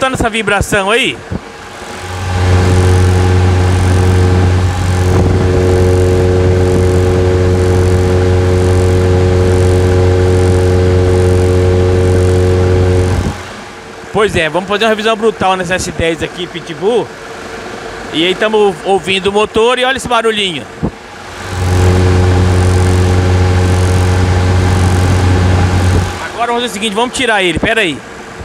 escutando essa vibração aí? Pois é, vamos fazer uma revisão brutal nessa S10 aqui, Pitbull. E aí estamos ouvindo o motor e olha esse barulhinho. Agora vamos fazer o seguinte, vamos tirar ele, pera aí.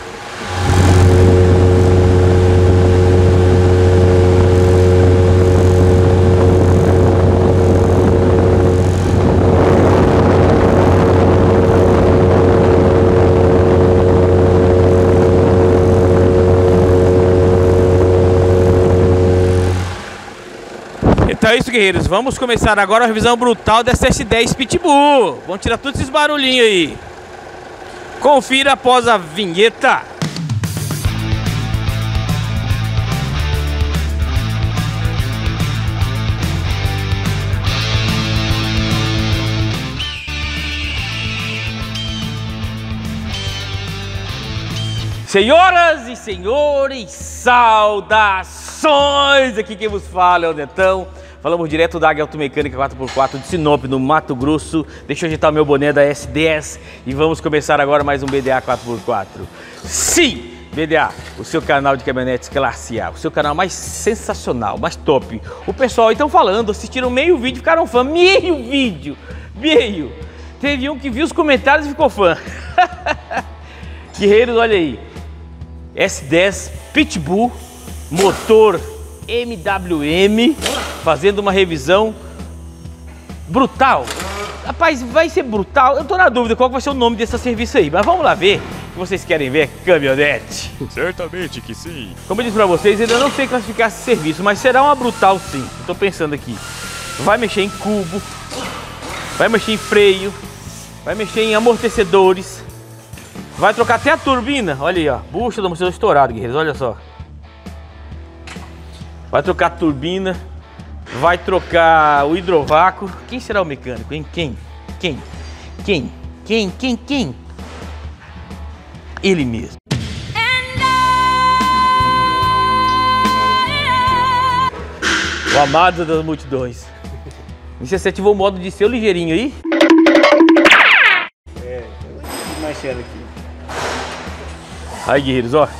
Então é isso, guerreiros, vamos começar agora a revisão brutal dessa S10 Pitbull. Vamos tirar todos esses barulhinhos aí. Confira após a vinheta. Senhoras e senhores, saudações! Aqui quem vos fala é o Netão. Falamos direto da Águia Automecânica 4x4 de Sinop, no Mato Grosso. Deixa eu ajeitar o meu boné da S10 e vamos começar agora mais um BDA 4x4. Sim, BDA, o seu canal de caminhonetes classe A, o seu canal mais sensacional, mais top. O pessoal então falando, assistiram meio vídeo, ficaram fã, meio vídeo, meio. Teve um que viu os comentários e ficou fã. Guerreiros, olha aí, S10 Pitbull, motor MWM, fazendo uma revisão brutal. Rapaz, vai ser brutal. Eu tô na dúvida qual vai ser o nome desse serviço aí, mas vamos lá ver o que vocês querem ver, caminhonete. Certamente que sim. Como eu disse pra vocês, ainda não sei classificar esse serviço, mas será uma brutal sim. Eu tô pensando aqui, vai mexer em cubo, vai mexer em freio, vai mexer em amortecedores, vai trocar até a turbina. Olha aí, ó, bucha do amortecedor estourado, guerreiros, olha só. Vai trocar a turbina, vai trocar o hidrovácuo. Quem será o mecânico, hein? Quem? Ele mesmo. O amado das multidões. E você ativou o modo de ser ligeirinho aí? É, mais sério aqui. Aí, guerreiros, ó.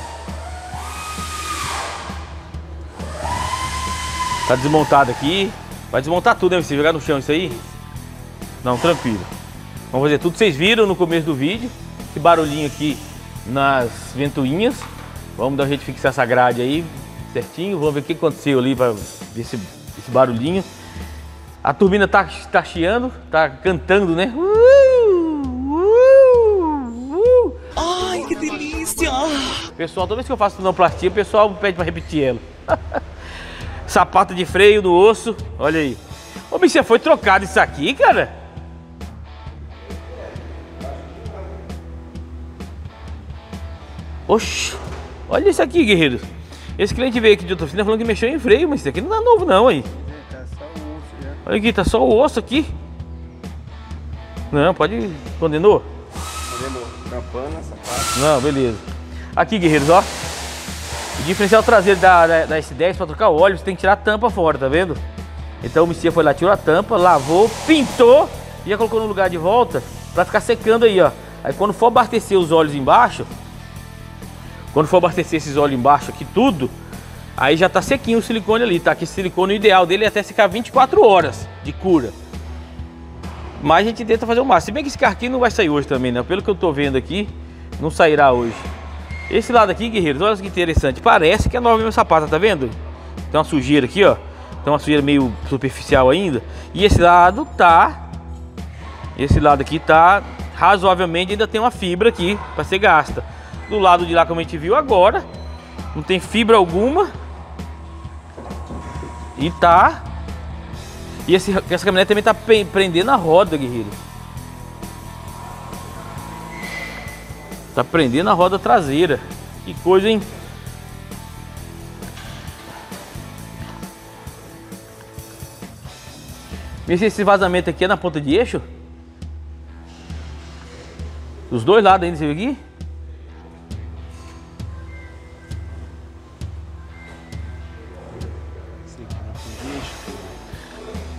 Tá desmontado aqui. Vai desmontar tudo, né? Você jogar no chão isso aí? Não, tranquilo. Vamos fazer tudo. Vocês viram no começo do vídeo esse barulhinho aqui nas ventoinhas. Vamos dar um jeito de fixar essa grade aí certinho. Vamos ver o que aconteceu ali para ver esse barulhinho. A turbina tá chiando, tá cantando, né? Ai, que delícia! Pessoal, toda vez que eu faço sonoplastia, o pessoal pede para repetir ela. Sapato de freio no osso, olha aí. Ô, bicho, foi trocado isso aqui, cara? Oxi, olha isso aqui, guerreiros. Esse cliente veio aqui de outra oficina falando que mexeu em freio, mas isso aqui não tá novo não, aí. Tá só o osso já. Olha aqui, tá só o osso aqui. Não, pode... Condenou? Fazendo campana, sapato. Não, beleza. Aqui, guerreiros, ó. O diferencial traseiro da S10 para trocar o óleo, você tem que tirar a tampa fora, tá vendo? Então o Messias foi lá, tirou a tampa, lavou, pintou e já colocou no lugar de volta para ficar secando aí, ó. Aí quando for abastecer os óleos embaixo, quando for abastecer esses óleos embaixo aqui tudo, aí já tá sequinho o silicone ali, tá? Que esse silicone, o ideal dele é até secar 24 horas de cura. Mas a gente tenta fazer o máximo. Se bem que esse carro aqui não vai sair hoje também, né? Pelo que eu tô vendo aqui, não sairá hoje. Esse lado aqui, guerreiros, olha que interessante. Parece que é nova mesmo sapata, tá vendo? Tem uma sujeira aqui, ó. Tem uma sujeira meio superficial ainda. E esse lado tá... Esse lado aqui tá razoavelmente, ainda tem uma fibra aqui para ser gasta. Do lado de lá, como a gente viu agora, não tem fibra alguma. E tá... E essa caminhonete também tá prendendo a roda, guerreiro. Tá prendendo a roda traseira. Que coisa, hein? Vê se esse vazamento aqui é na ponta de eixo. Dos dois lados ainda, você viu aqui?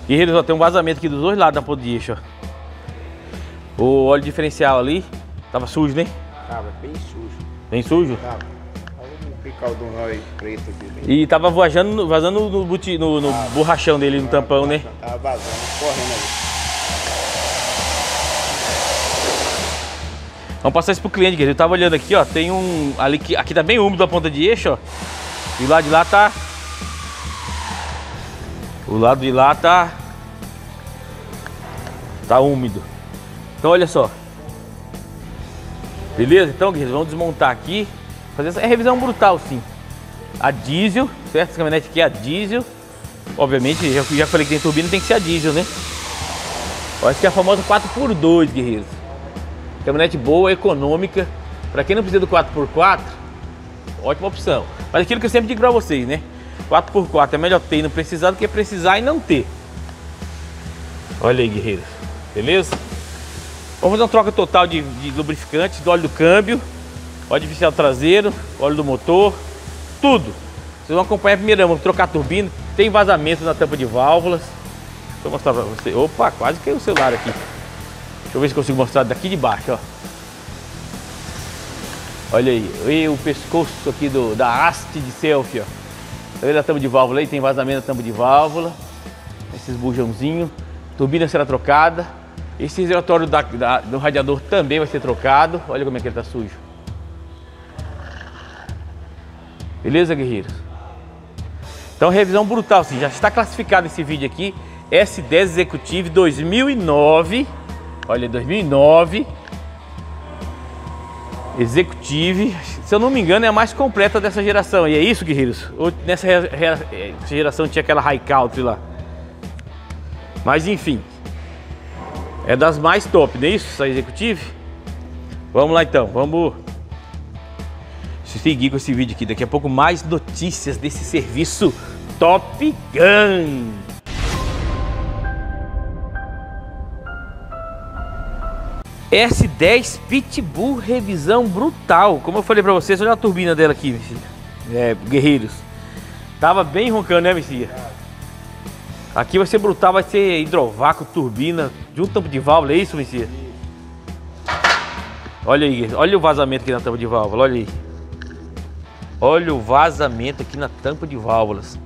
Guerreiros, ó, tem um vazamento aqui dos dois lados da ponta de eixo, ó. O óleo diferencial ali tava sujo, né? Tava bem sujo. Bem sujo? Tava. Tava um picaldão preto aqui. E tava vazando no borrachão dele, no tampão, né? Tava vazando, correndo ali. Vamos passar isso pro cliente, guerreiro. Eu tava olhando aqui, ó. Tem um. Aqui tá bem úmido a ponta de eixo, ó. E o lado de lá tá. O lado de lá tá. Tá úmido. Então olha só. Beleza? Então, guerreiros, vamos desmontar aqui. Fazer essa revisão brutal, sim. A diesel, certo? Essa caminhonete aqui é a diesel. Obviamente, já falei que tem turbina, tem que ser a diesel, né? Ó, essa aqui é a famosa 4x2, guerreiros. Caminhonete boa, econômica. Pra quem não precisa do 4x4, ótima opção. Mas aquilo que eu sempre digo pra vocês, né? 4x4 é melhor ter e não precisar do que precisar e não ter. Olha aí, guerreiros. Beleza? Vamos fazer uma troca total de lubrificantes, do óleo do câmbio, óleo diferencial traseiro, óleo do motor, tudo. Vocês vão acompanhar primeiro, vamos trocar a turbina. Tem vazamento na tampa de válvulas. Deixa eu mostrar pra você. Opa, quase caiu o celular aqui. Deixa eu ver se consigo mostrar daqui de baixo, ó. Olha aí, e o pescoço aqui da haste de selfie, ó. Tá vendo a tampa de válvula aí? Tem vazamento na tampa de válvula. Esses bujãozinhos. Turbina será trocada. Esse reservatório do radiador também vai ser trocado. Olha como é que ele tá sujo. Beleza, guerreiros? Então, revisão brutal, sim. Já está classificado esse vídeo aqui. S10 Executive 2009. Olha, 2009. Executive. Se eu não me engano, é a mais completa dessa geração. E é isso, guerreiros? Ou nessa geração tinha aquela High Country lá. Mas, enfim. É das mais top, não é isso? Essa Executive? Vamos lá, então. Vamos seguir com esse vídeo aqui. Daqui a pouco mais notícias desse serviço Top Gun. S10 Pitbull, revisão brutal. Como eu falei pra vocês, olha a turbina dela aqui, guerreiros. Tava bem roncando, né, Messias? Aqui vai ser brutal, vai ser hidrovácuo, turbina, de um tampo de válvula, é isso, Messias? Olha aí, olha o vazamento aqui na tampa de válvula, olha aí. Olha o vazamento aqui na tampa de válvulas.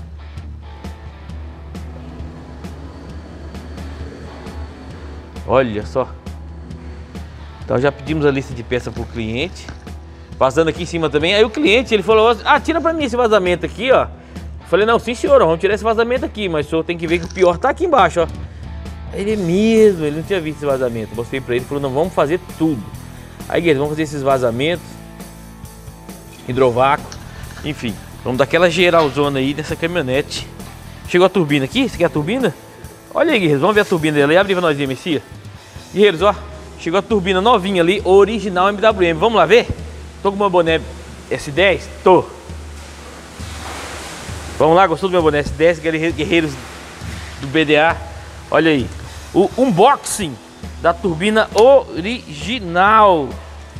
Olha só. Então já pedimos a lista de peças para o cliente. Vazando aqui em cima também. Aí o cliente, ele falou, ah, tira para mim esse vazamento aqui, ó. Eu falei, não, sim senhor, vamos tirar esse vazamento aqui. Mas o senhor tem que ver que o pior tá aqui embaixo, ó. Ele mesmo, ele não tinha visto esse vazamento. Mostrei para ele, falou, não, vamos fazer tudo. Aí, guerreiros, vamos fazer esses vazamentos. Hidrovácuo. Enfim, vamos dar aquela geralzona aí nessa caminhonete. Chegou a turbina aqui, essa aqui é a turbina? Olha aí, guerreiros, vamos ver a turbina dela aí. Abre pra nós ver, Messias. Guerreiros, ó. Chegou a turbina novinha ali, original MWM. Vamos lá ver? Tô com o meu boné S10? Tô. Vamos lá, gostou do meu boné S10? Guerreiros do BDA. Olha aí. O unboxing da turbina original.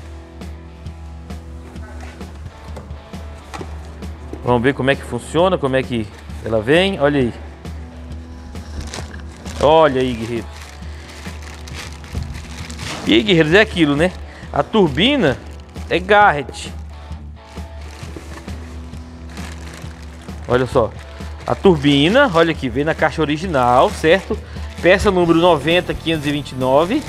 Vamos ver como é que funciona, como é que ela vem. Olha aí. Olha aí, guerreiros. E aí, guerreiros, é aquilo, né? A turbina é Garrett. Olha só. A turbina, olha aqui, vem na caixa original, certo? Peça número 90.529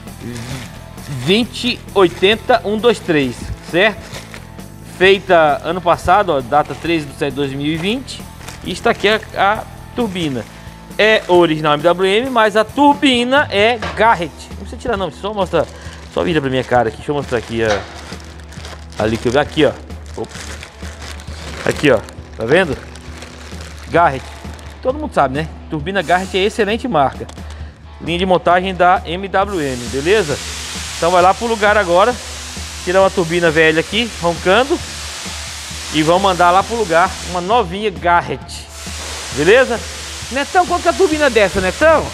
2080-123, certo? Feita ano passado, ó, data 13/7/2020. E está aqui a turbina. É original MWM, mas a turbina é Garrett. Não precisa tirar não, só mostra, só vira pra minha cara aqui. Deixa eu mostrar aqui ali que eu vi aqui, ó. Opa. Aqui, ó. Tá vendo? Garrett. Todo mundo sabe, né? Turbina Garrett é excelente marca. Linha de montagem da MWM, beleza? Então vai lá pro lugar agora. Tirar uma turbina velha aqui, roncando. E vamos mandar lá pro lugar uma novinha Garrett. Beleza? Netão, quanto que é a turbina dessa, Netão?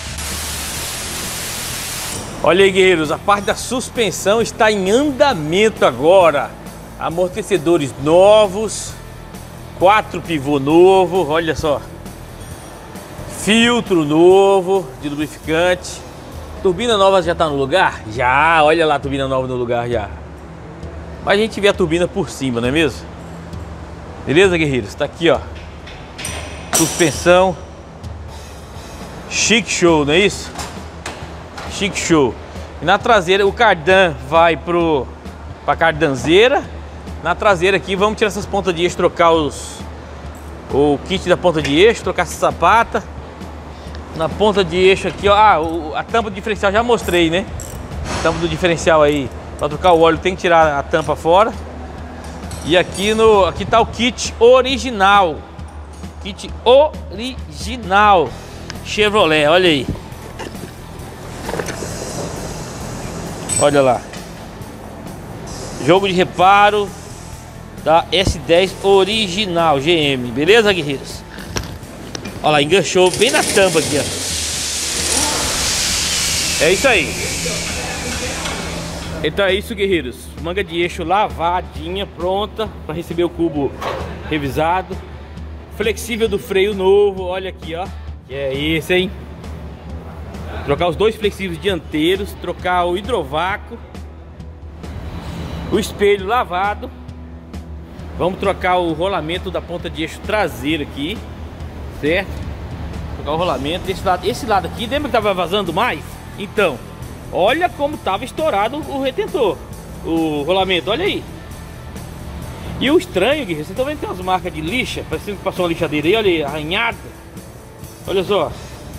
Olha aí, guerreiros, a parte da suspensão está em andamento agora. Amortecedores novos, 4 pivô novo, olha só. Filtro novo de lubrificante. Turbina nova já tá no lugar? Já, olha lá a turbina nova no lugar já. Mas a gente vê a turbina por cima, não é mesmo? Beleza, guerreiros? Tá aqui, ó. Suspensão. Chique show, não é isso? Chique show. E na traseira o cardan vai pra cardanzeira. Na traseira aqui vamos tirar essas pontas de eixo, trocar o kit da ponta de eixo, trocar essa sapata. Na ponta de eixo aqui, ó, a tampa do diferencial já mostrei, né? A tampa do diferencial aí, para trocar o óleo tem que tirar a tampa fora. E aqui tá o kit original. Kit original Chevrolet, olha aí. Olha lá. Jogo de reparo da S10 original GM, beleza, guerreiros? Olha lá, enganchou bem na tampa aqui, ó. É isso aí. Então é isso, guerreiros. Manga de eixo lavadinha, pronta para receber o cubo revisado. Flexível do freio novo, olha aqui, ó. Que é esse, hein? Trocar os dois flexíveis dianteiros, trocar o hidrovácuo, o espelho lavado. Vamos trocar o rolamento da ponta de eixo traseiro aqui, certo? Trocar o rolamento. Esse lado aqui, lembra que tava vazando mais? Então, olha como tava estourado o retentor, o rolamento, olha aí. E o estranho, Guilherme, vocês estão vendo que tem umas marcas de lixa, parecendo que passou uma lixadeira aí, olha aí, arranhada. Olha só.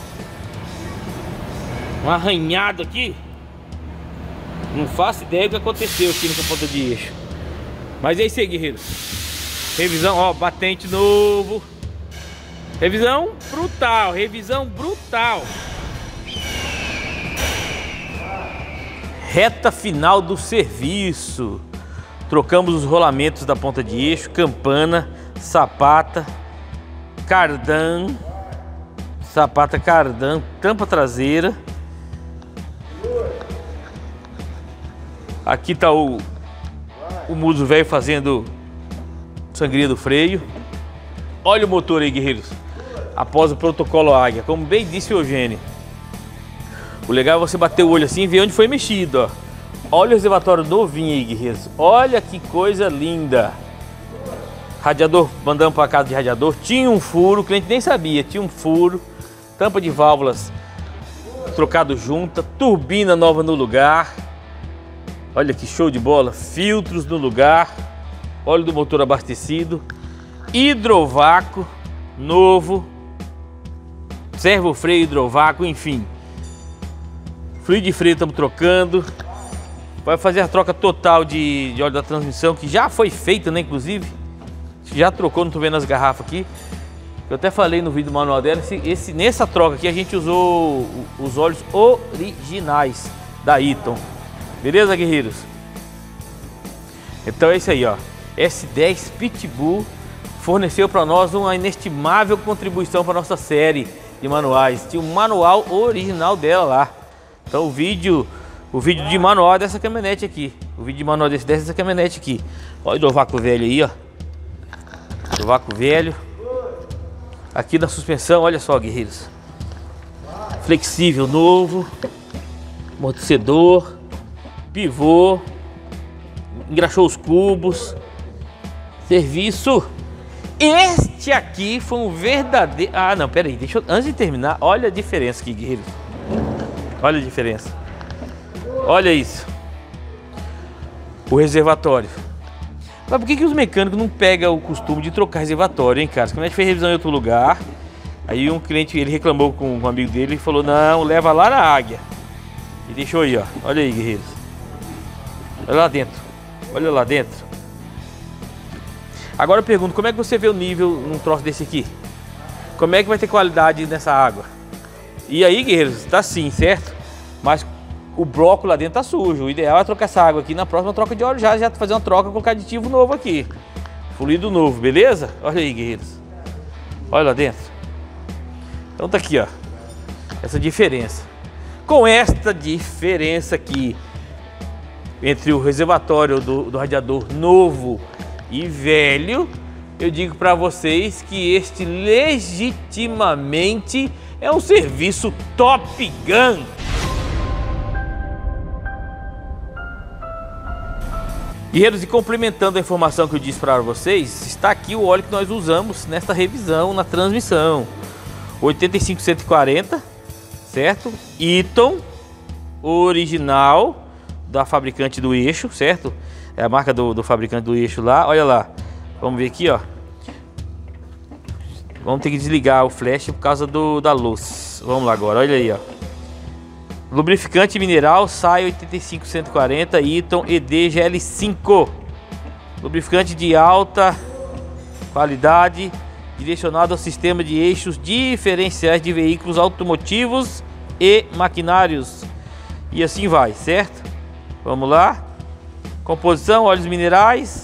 Um arranhado aqui. Não faço ideia do que aconteceu aqui nessa ponta de eixo. Mas é isso aí, guerreiros. Revisão, ó, batente novo. Revisão brutal, revisão brutal. Reta final do serviço. Trocamos os rolamentos da ponta de eixo, campana, sapata, cardan, sapata cardan, tampa traseira. Aqui tá o muso velho fazendo sangria do freio. Olha o motor aí, guerreiros, após o protocolo Águia, como bem disse o Eugênio. O legal é você bater o olho assim e ver onde foi mexido, ó. Olha o reservatório novinho aí, guerreiros. Olha que coisa linda. Radiador, mandamos para casa de radiador. Tinha um furo, o cliente nem sabia, tinha um furo. Tampa de válvulas trocado junta. Turbina nova no lugar. Olha que show de bola. Filtros no lugar. Óleo do motor abastecido. Hidrovácuo novo. Servo freio, hidrovácuo, enfim. Fluido de freio estamos trocando. Vai fazer a troca total de óleo da transmissão, que já foi feita, né, inclusive. Já trocou, não estou vendo as garrafas aqui. Eu até falei no vídeo manual dela, nessa troca aqui a gente usou os óleos originais da Eaton. Beleza, guerreiros? Então é isso aí, ó. S10 Pitbull forneceu para nós uma inestimável contribuição para nossa série de manuais. Tinha um manual original dela lá. Então o vídeo de manual dessa caminhonete aqui. O vídeo de manual dessa caminhonete aqui. Olha o hidrovácuo velho aí, ó. Hidrovácuo velho. Aqui na suspensão, olha só, guerreiros. Flexível novo. Amortecedor. Pivô. Engraxou os cubos. Serviço. Este aqui foi um verdadeiro... Ah, não, pera aí. Deixa eu... Antes de terminar, olha a diferença aqui, guerreiros. Olha a diferença. Olha isso. O reservatório. Mas por que os mecânicos não pegam o costume de trocar reservatório, hein, cara? Quando a gente fez revisão em outro lugar, aí um cliente, ele reclamou com um amigo dele e falou, não, leva lá na Águia. E deixou aí, ó. Olha aí, guerreiros. Olha lá dentro. Olha lá dentro. Agora eu pergunto, como é que você vê o nível num troço desse aqui? Como é que vai ter qualidade nessa água? E aí, guerreiros, tá sim, certo? Mas o bloco lá dentro tá sujo. O ideal é trocar essa água aqui. Na próxima troca de óleo já fazer uma troca, colocar aditivo novo aqui. Fluido novo, beleza? Olha aí, guerreiros. Olha lá dentro. Então tá aqui, ó. Essa diferença. Com esta diferença aqui entre o reservatório do radiador novo e velho, eu digo para vocês que este legitimamente É um serviço Top Gun. Guerreiros, e complementando a informação que eu disse para vocês, está aqui o óleo que nós usamos nesta revisão, na transmissão. 85140, certo? Eaton, original da fabricante do eixo, certo? É a marca do fabricante do eixo lá, olha lá. Vamos ver aqui, ó. Vamos ter que desligar o flash por causa da luz. Vamos lá agora, olha aí, ó. Lubrificante mineral SAI 85140 Eaton ED GL5. Lubrificante de alta qualidade, direcionado ao sistema de eixos diferenciais de veículos automotivos e maquinários. E assim vai, certo? Vamos lá. Composição, óleos minerais.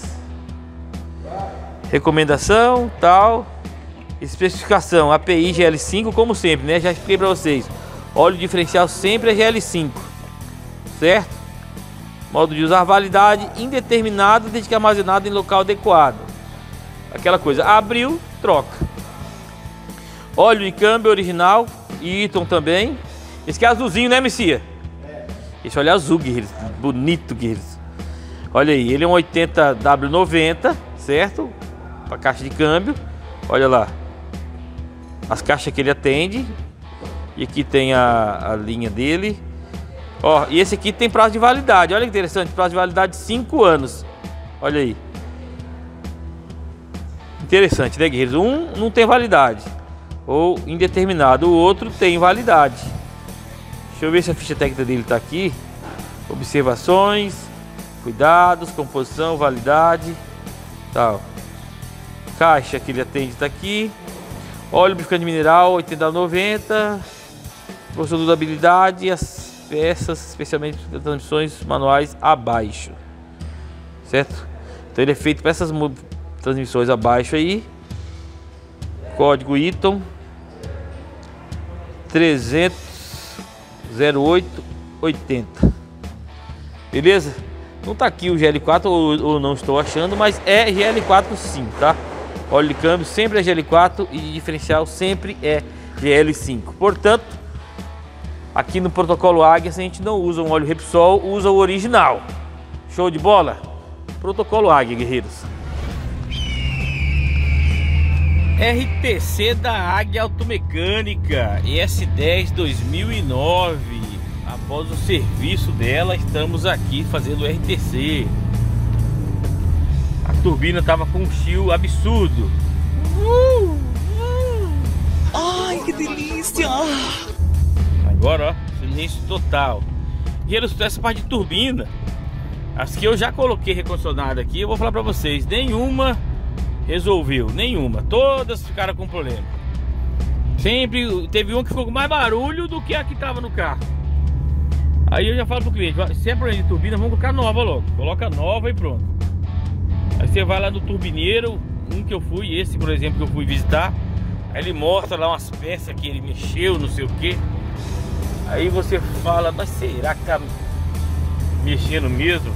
Recomendação, tal. Especificação, API GL5, como sempre, né? Já expliquei para vocês. Óleo diferencial sempre é GL5, certo? Modo de usar, validade indeterminada desde que armazenado em local adequado. Aquela coisa, abriu, troca. Óleo de câmbio original, Eaton também. Esse aqui é azulzinho, né, Messia? Esse óleo é azul, guerreiros, bonito, guerreiros. Olha aí, ele é um 80W90, certo? Para caixa de câmbio, olha lá. As caixas que ele atende. E aqui tem a linha dele. Ó, e esse aqui tem prazo de validade. Olha que interessante, prazo de validade de 5 anos. Olha aí. Interessante, né, guerreiros? Um não tem validade, ou indeterminado. O outro tem validade. Deixa eu ver se a ficha técnica dele está aqui. Observações, cuidados, composição, validade, tal. Caixa que ele atende está aqui. Óleo lubrificante mineral 80W90. Força de durabilidade e as peças, especialmente das transmissões manuais abaixo, certo? Então ele é feito para essas transmissões abaixo aí. Código Eaton 3000880. Beleza? Não tá aqui o GL4 ou não estou achando, mas é GL4 sim, tá? Óleo de câmbio sempre é GL4 e de diferencial sempre é GL5. Portanto, aqui no protocolo Águia, se a gente não usa um óleo Repsol, usa o original. Show de bola? Protocolo Águia, guerreiros. RTC da Águia Automecânica ES10 2009. Após o serviço dela, estamos aqui fazendo o RTC. A turbina estava com um chill absurdo. Ai, que delícia! Agora, ó, silêncio total. E essa parte de turbina, as que eu já coloquei recondicionada aqui, eu vou falar pra vocês, nenhuma resolveu, nenhuma. Todas ficaram com problema. Sempre teve uma que ficou com mais barulho do que a que tava no carro. Aí eu já falo pro cliente, se é problema de turbina, vamos colocar nova logo. Coloca nova e pronto. Aí você vai lá no turbineiro, um que eu fui, esse por exemplo que eu fui visitar. Aí ele mostra lá umas peças que ele mexeu, não sei o que. Aí você fala, mas será que tá mexendo mesmo?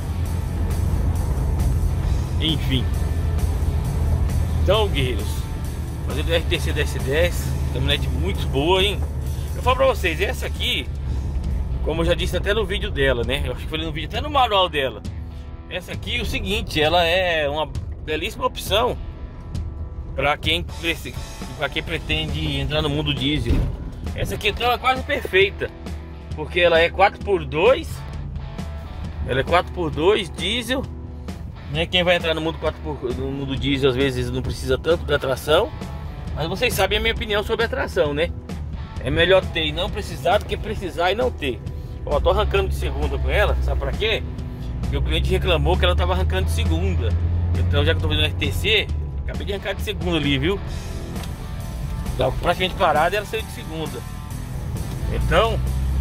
Enfim. Então, guerreiros, fazendo RTC da S10, caminhonete muito boa, hein? Eu falo pra vocês, essa aqui, como eu já disse até no vídeo dela, né? Eu acho que falei no vídeo, até no manual dela. Essa aqui é o seguinte, ela é uma belíssima opção para quem pretende entrar no mundo diesel. Essa aqui então é quase perfeita, porque ela é 4x2. Ela é 4x2 diesel, né? Quem vai entrar no mundo no mundo diesel às vezes não precisa tanto da tração, mas vocês sabem a minha opinião sobre a tração, né? É melhor ter e não precisar do que precisar e não ter. Ó, tô arrancando de segunda com ela, sabe pra quê? Porque o cliente reclamou que ela tava arrancando de segunda. Então, já que eu tô fazendo RTC, acabei de arrancar de segunda ali, viu? Tava praticamente parada e ela saiu de segunda. Então,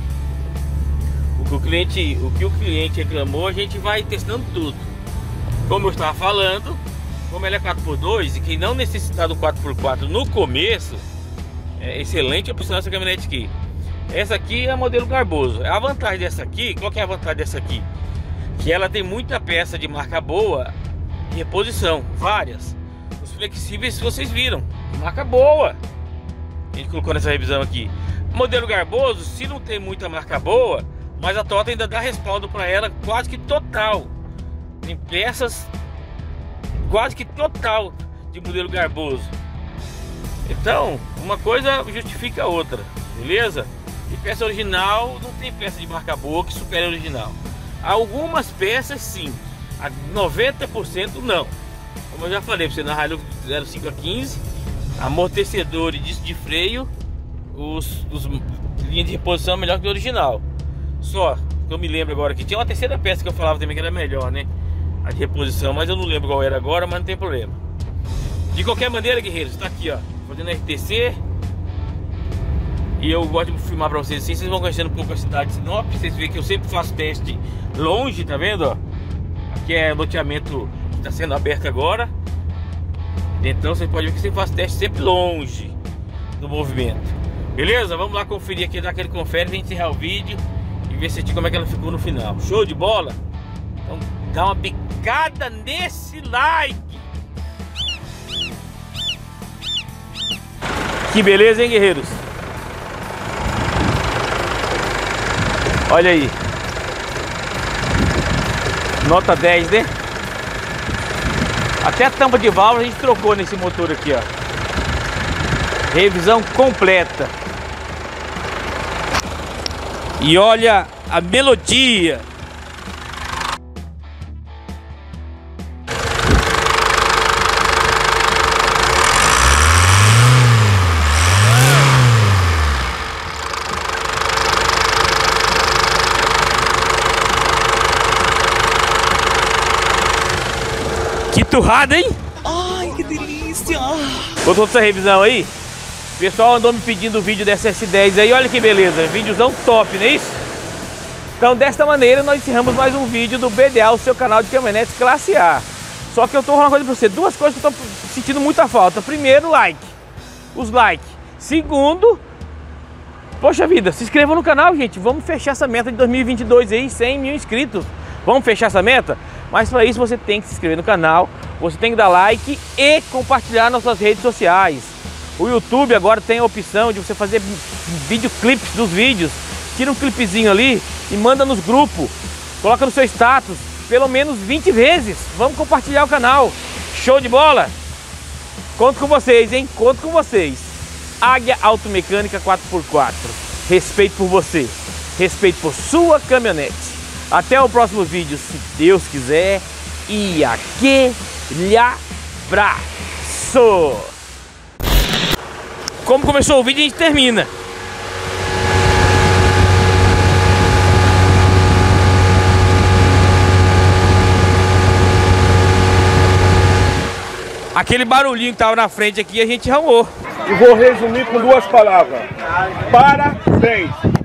o que o cliente reclamou, a gente vai testando tudo. Como eu estava falando, como ela é 4x2 e quem não necessitar do 4x4 no começo, é excelente opção essa caminhonete aqui. Essa aqui é a modelo Garboso. A vantagem dessa aqui, qual que é a vantagem dessa aqui? Que ela tem muita peça de marca boa em reposição, várias. Os flexíveis vocês viram, marca boa. A gente colocou nessa revisão aqui. Modelo Garboso, se não tem muita marca boa, mas a Toyota ainda dá respaldo para ela quase que total. Tem peças quase que total de modelo Garboso. Então, uma coisa justifica a outra, beleza? E peça original, não tem peça de marca boa que supere a original. Algumas peças sim, a 90% não. Como eu já falei pra você, na Hilux 05 a 15, amortecedor e disco de freio, os linhas de reposição é melhor que o original. Só que eu me lembro agora que tinha uma terceira peça que eu falava também que era melhor, né? A de reposição, mas eu não lembro qual era agora, mas não tem problema. De qualquer maneira, guerreiros, tá aqui ó, fazendo RTC. E eu gosto de filmar pra vocês assim, vocês vão conhecendo um pouco a cidade de Sinop. Vocês veem que eu sempre faço teste longe, tá vendo? Ó? Aqui é loteamento que está sendo aberto agora. Então vocês podem ver que você faz teste sempre longe do movimento. Beleza? Vamos lá conferir aqui, dar aquele confere, a gente encerrar o vídeo e ver se como é que ela ficou no final. Show de bola? Então dá uma bicada nesse like. Que beleza, hein, guerreiros? Olha aí. Nota 10, né? Até a tampa de válvula a gente trocou nesse motor aqui, ó. Revisão completa. E olha a melodia. Que turrada, hein? Ai, que delícia! Gostou dessa revisão aí? O pessoal andou me pedindo o vídeo dessa S10 aí, olha que beleza, vídeozão top, não é isso? Então desta maneira nós encerramos mais um vídeo do BDA, o seu canal de caminhonetes classe A. Só que eu tô falando uma coisa pra você, duas coisas que eu tô sentindo muita falta. Primeiro, os likes. Segundo, poxa vida, se inscreva no canal, gente, vamos fechar essa meta de 2022 aí, 100 mil inscritos. Vamos fechar essa meta? Mas para isso você tem que se inscrever no canal, você tem que dar like e compartilhar nas suas redes sociais. O YouTube agora tem a opção de você fazer videoclipes dos vídeos. Tira um clipezinho ali e manda nos grupos. Coloca no seu status pelo menos 20 vezes. Vamos compartilhar o canal. Show de bola? Conto com vocês, hein? Conto com vocês. Águia Automecânica 4x4. Respeito por você. Respeito por sua caminhonete. Até o próximo vídeo, se Deus quiser. E aquele abraço! Como começou o vídeo, a gente termina. Aquele barulhinho que tava na frente aqui, a gente ramou. E vou resumir com duas palavras. Parabéns!